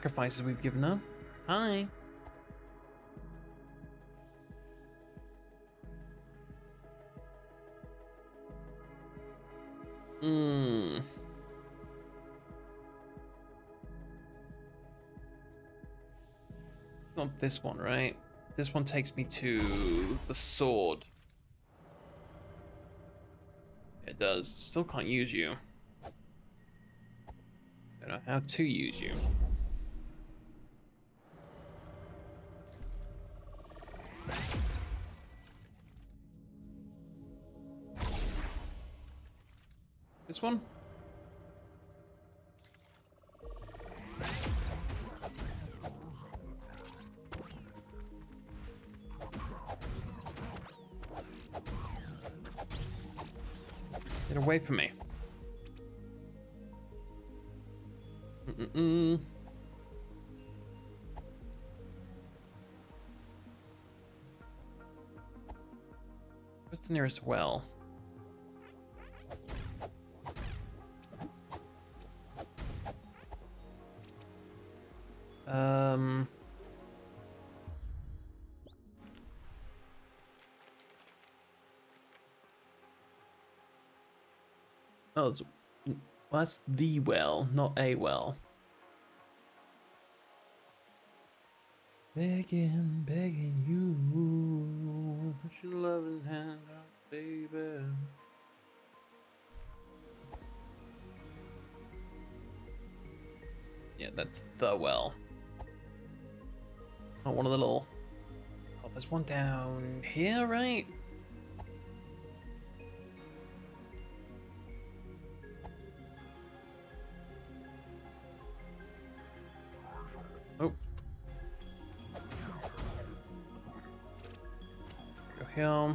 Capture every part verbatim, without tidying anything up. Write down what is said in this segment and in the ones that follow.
sacrifices we've given her. Hi. Hmm. It's not this one, right? This one takes me to the sword. It does. Still can't use you. Don't know how to use you. This one? Get away from me. Mm-mm-mm. Where's the nearest well? Um... Oh, it's, well, that's the well, not a well. Begging, begging you, put your loving hand out, baby. Yeah, that's the well. Not one of the little... Oh, there's one down here, right? Oh. Go here.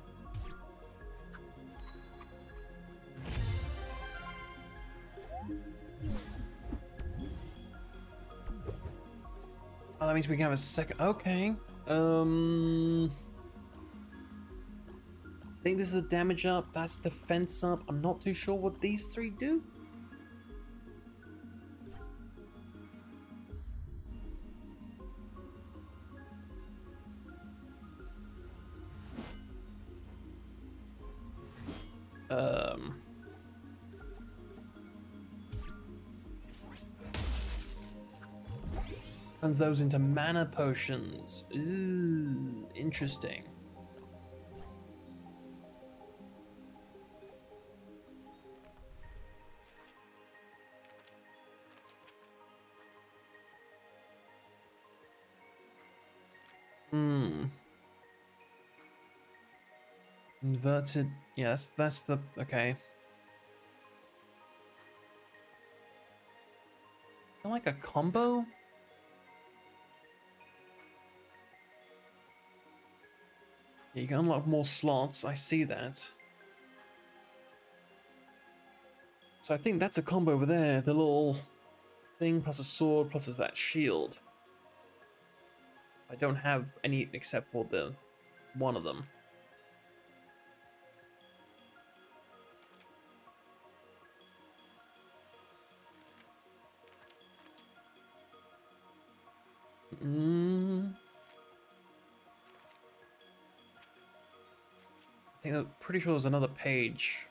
Oh, that means we can have a second. Okay. Um. I think this is a damage up. That's defense up. I'm not too sure what these three do. Um. Turns those into mana potions. Ooh, interesting. Hmm. Inverted. Yeah, that's that's the okay. Like a combo? Yeah, you can unlock more slots. I see that. So I think that's a combo over there. The little thing plus a sword plus that shield. I don't have any except for the one of them. Mm. I think I'm pretty sure there's another page.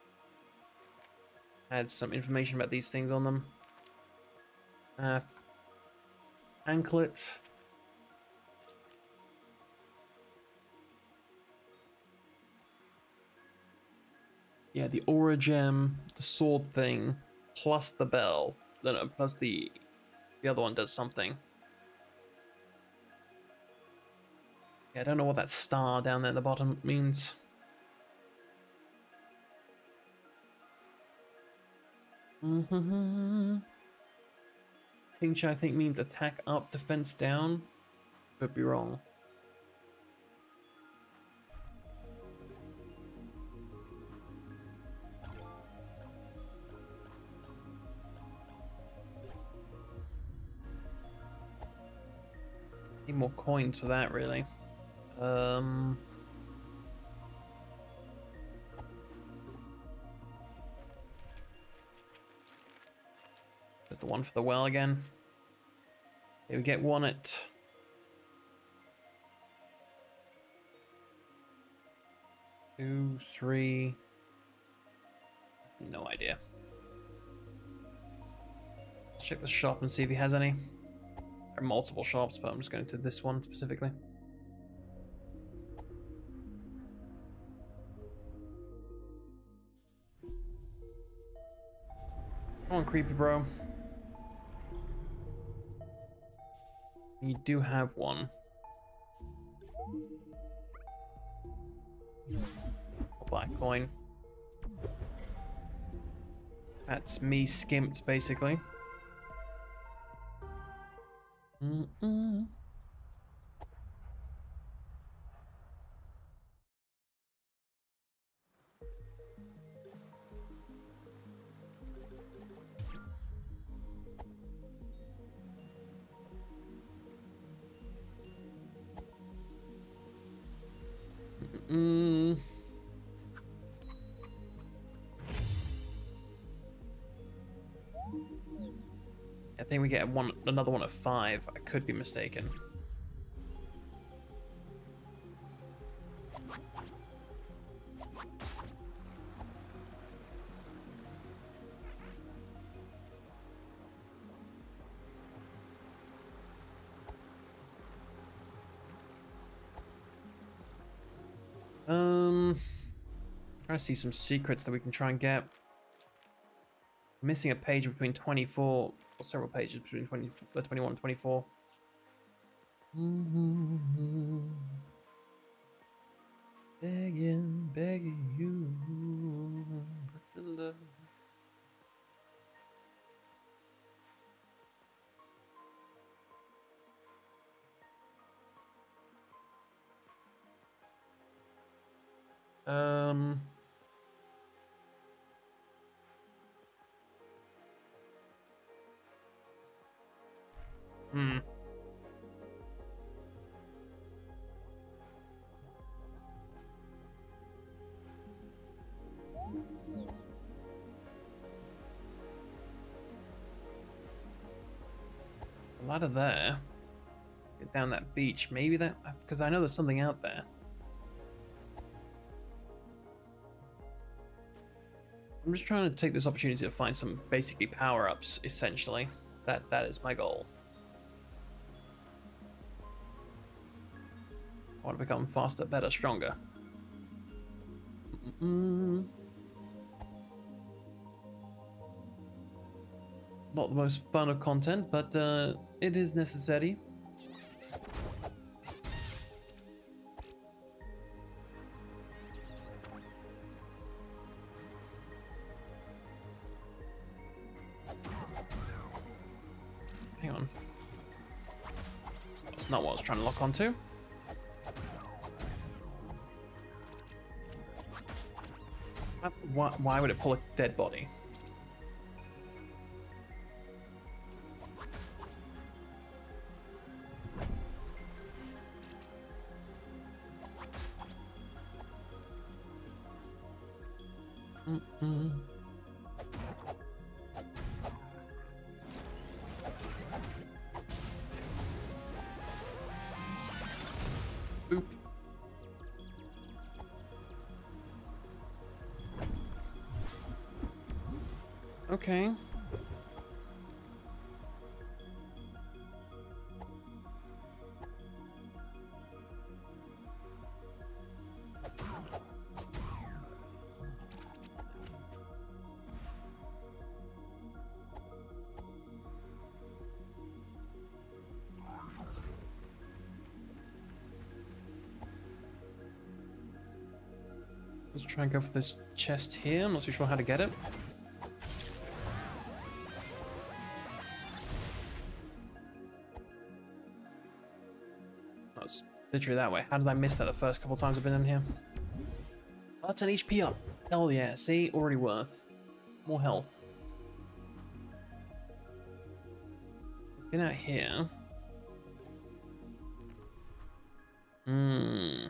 Had some information about these things on them. Uh, anklet. Yeah, the aura gem, the sword thing, plus the bell. No, no, plus the the other one does something. Yeah, I don't know what that star down there at the bottom means. Mm-hmm. Tincture, I think, means attack up, defense down. Could be wrong. Need more coins for that, really. Um... There's the one for the well again. Here we get one at two, three. No idea. Let's check the shop and see if he has any. There are multiple shops, but I'm just going to this one specifically. Come on, creepy bro. You do have one. A black coin. That's me skimped, basically. Mm-mm. Mm. I think we get one, another one at five. I could be mistaken. Um, trying to see some secrets that we can try and get. Missing a page between twenty-four, or several pages between twenty, uh, twenty-one and twenty-four. Mm-hmm. Begging, begging you. But your love. Um. Hmm. A ladder there. Get down that beach. Maybe that, because I know there's something out there. I'm just trying to take this opportunity to find some basically power-ups, essentially. That that is my goal. I want to become faster, better, stronger. Mm-mm. Not the most fun of content, but uh, it is necessary. Hang on. That's not what I was trying to lock onto. Why, why would it pull a dead body? Mm-mm. Boop. Okay. Let's try and go for this chest here. I'm not too sure how to get it. Oh, it's literally that way. How did I miss that the first couple times I've been in here? Oh, that's an H P up. Hell yeah. See? Already worth. More health. Been out here. Hmm.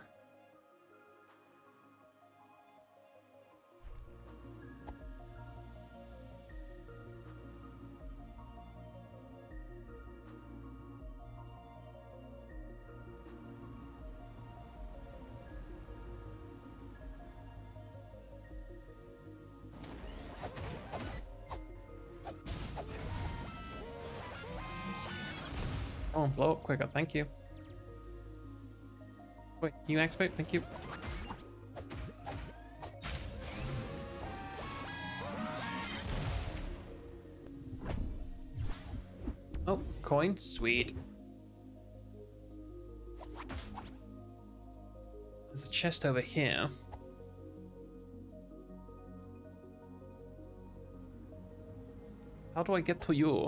Oh, blow up quicker, thank you. Wait, can you activate? Thank you. Oh, coin, sweet. There's a chest over here. How do I get to you?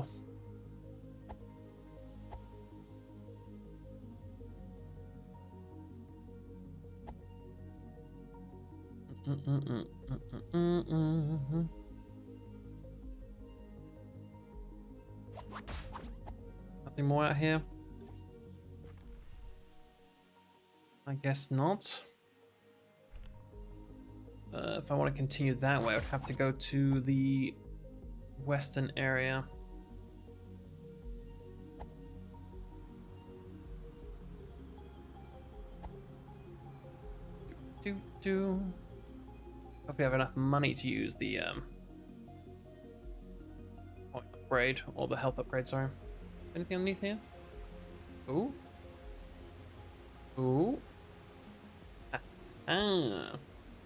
Mm -mm -mm -mm -mm -mm -mm. Nothing more out here? I guess not. Uh, if I want to continue that way, I would have to go to the western area. Do, do, do. Hope we have enough money to use the um, point upgrade, or the health upgrade, sorry. Anything underneath here? Ooh. Ooh. Ah. ah.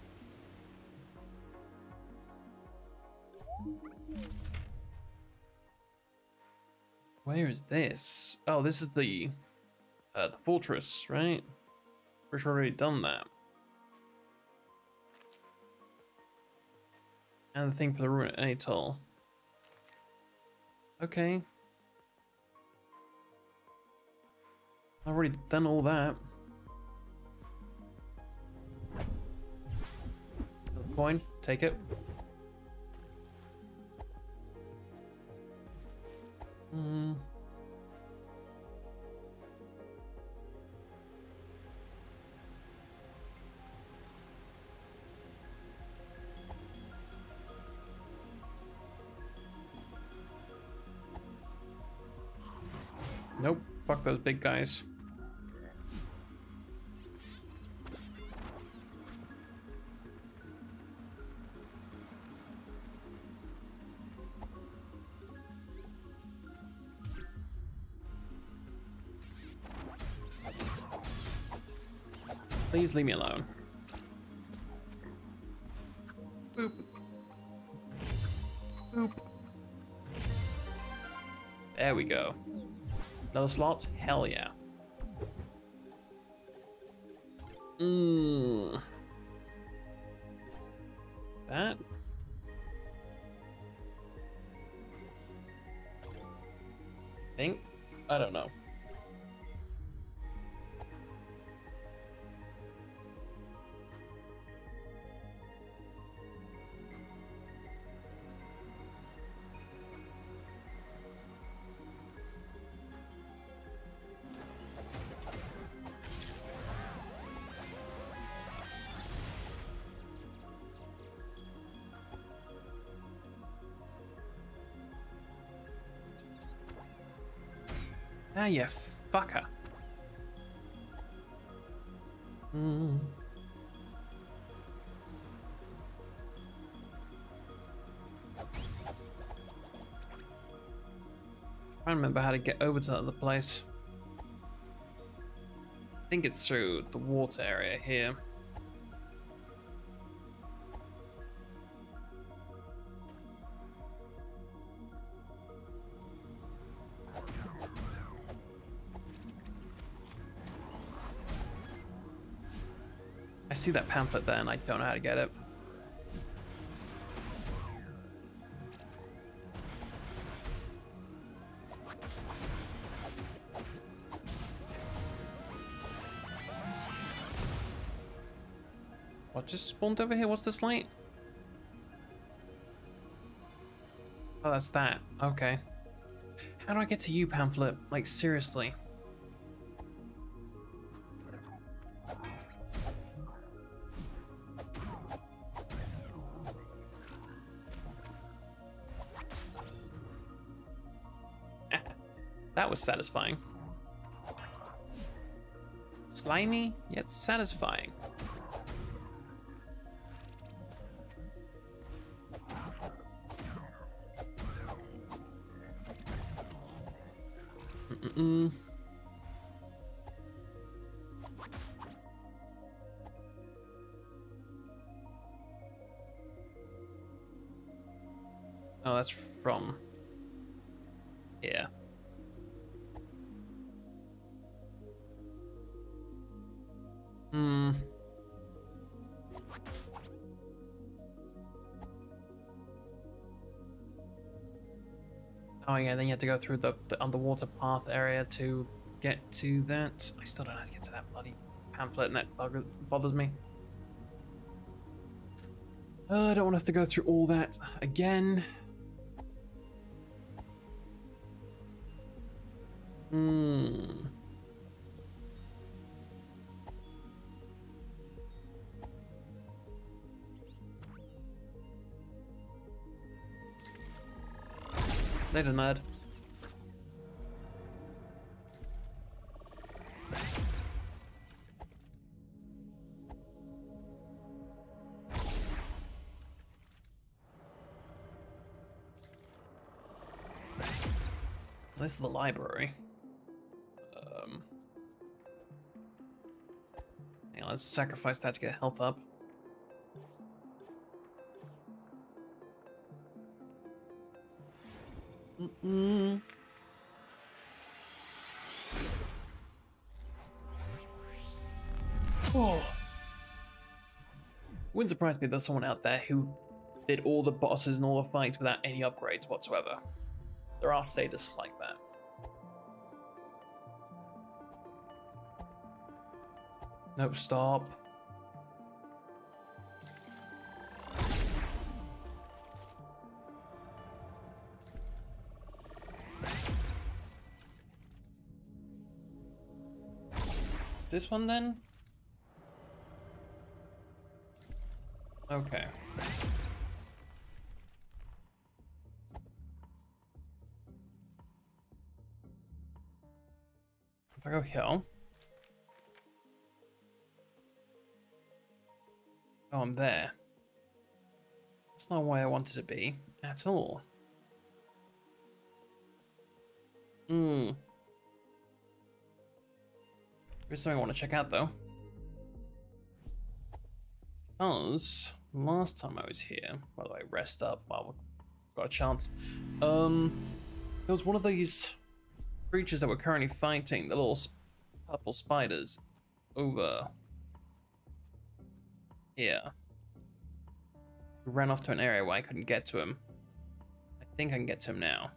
Where is this? Oh, this is the uh, the fortress, right? We've already done that. And the thing for the ruin atoll. Okay. I've already done all that. The coin, take it. Hmm. Nope, fuck those big guys. Please leave me alone. Boop. Boop. There we go. Another slots? Hell yeah. Mmm. That? Think? I don't know. Ah, you fucker. Mm. I remember how to get over to the other place. I think it's through the water area here. I see that pamphlet there and I don't know how to get it. What just spawned over here? What's this light? Oh, that's that. Okay. How do I get to you, pamphlet? Like, seriously. That was satisfying. Slimy, yet satisfying. Mm-mm-mm. Oh, that's from here. Hmm. Oh yeah, then you have to go through the, the underwater path area to get to that. I still don't know how to get to that bloody pamphlet, and that bugger bothers me. Uh, I don't want to have to go through all that again. Hmm. Later, nerd. This is the library. Um, hang on, let's sacrifice that to get health up. Mm-mm. Oh. Wouldn't surprise me if there's someone out there who did all the bosses and all the fights without any upgrades whatsoever. There are sadists like that. No, stop. Is this one then? Okay. If I go here. Oh, I'm there. That's not where I wanted to be at all. Hmm. There's something I want to check out though. Because last time I was here, by the way, rest up while we've got a chance. Um, there was one of these creatures that we're currently fighting, the little purple spiders, over here. We ran off to an area where I couldn't get to him. I think I can get to him now.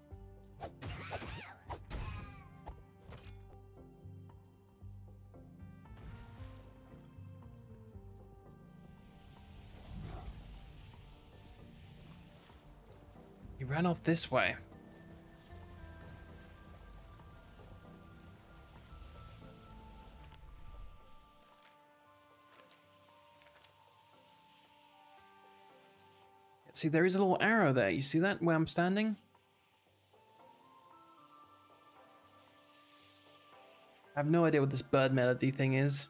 He ran off this way. See, there is a little arrow there. You see that where I'm standing? I have no idea what this bird melody thing is.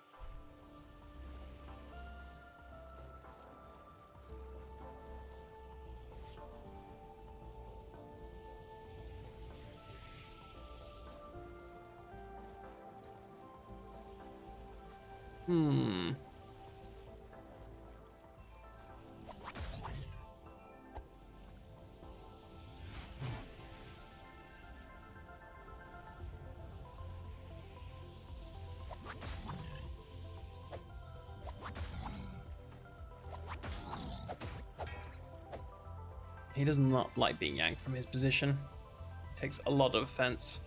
Hmm. He does not like being yanked from his position. He takes a lot of offense.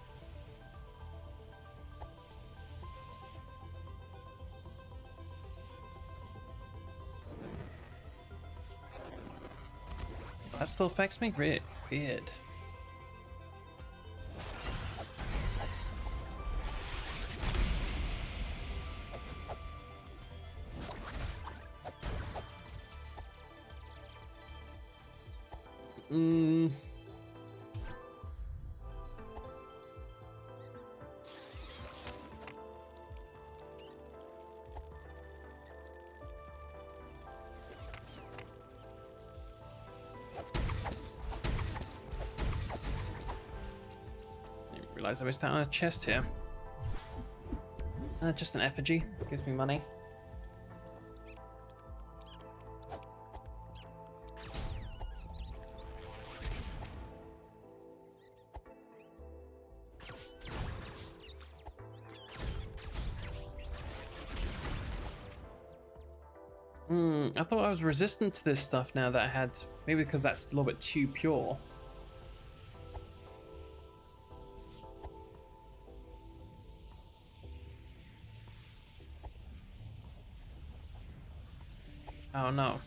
That still affects me? Weird. Weird. Mm. Didn't realize I missed out on a chest here. Uh, just an effigy. Gives me money. Hmm, I thought I was resistant to this stuff now that I had... Maybe because that's a little bit too pure. Oh no.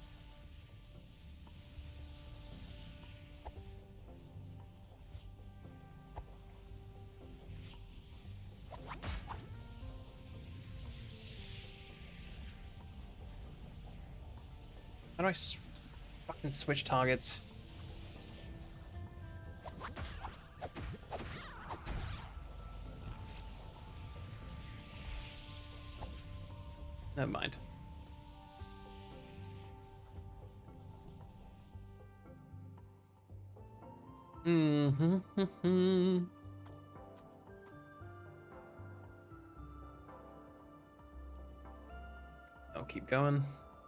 How do I s fucking switch targets? Never mind. Mm-hmm. I'll keep going.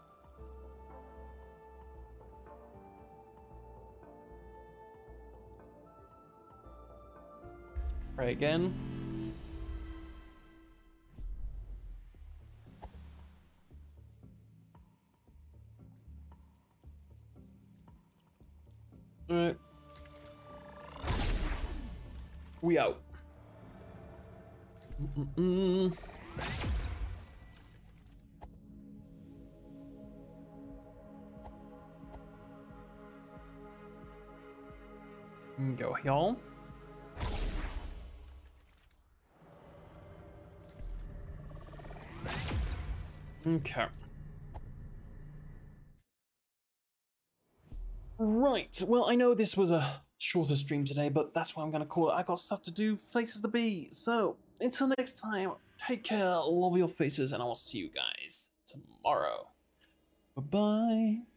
Let's pray again. Alright. We out. Mm-mm-mm. Go, y'all. Okay. Right, well, I know this was a shorter stream today, but that's what I'm gonna call it. I got stuff to do, places to be. So, until next time, take care, love your faces, and I will see you guys tomorrow. Bye-bye.